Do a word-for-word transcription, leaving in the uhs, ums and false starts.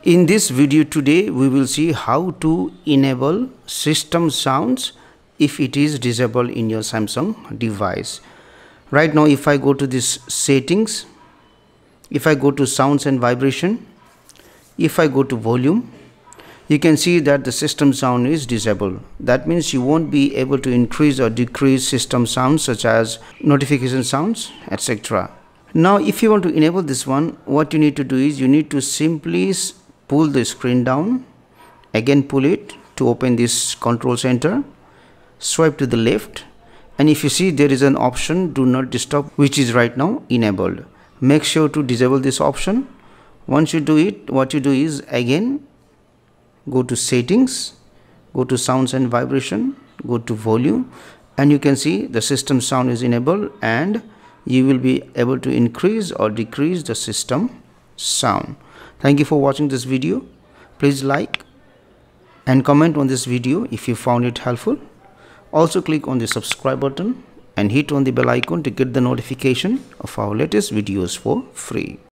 In this video today, we will see how to enable system sounds if it is disabled in your Samsung device. Right now, if I go to this settings, if I go to sounds and vibration, if I go to volume, you can see that the system sound is disabled. That means you won't be able to increase or decrease system sounds such as notification sounds, et cetera. Now, if you want to enable this one, what you need to do is you need to simply pull the screen down, again pull it to open this control center, swipe to the left, and if you see there is an option do not disturb, which is right now enabled. Make sure to disable this option. Once you do it, what you do is again go to settings, go to sounds and vibration, go to volume, and you can see the system sound is enabled and you will be able to increase or decrease the system sound. Thank you for watching this video. Please like and comment on this video if you found it helpful. Also click on the subscribe button and hit on the bell icon to get the notification of our latest videos for free.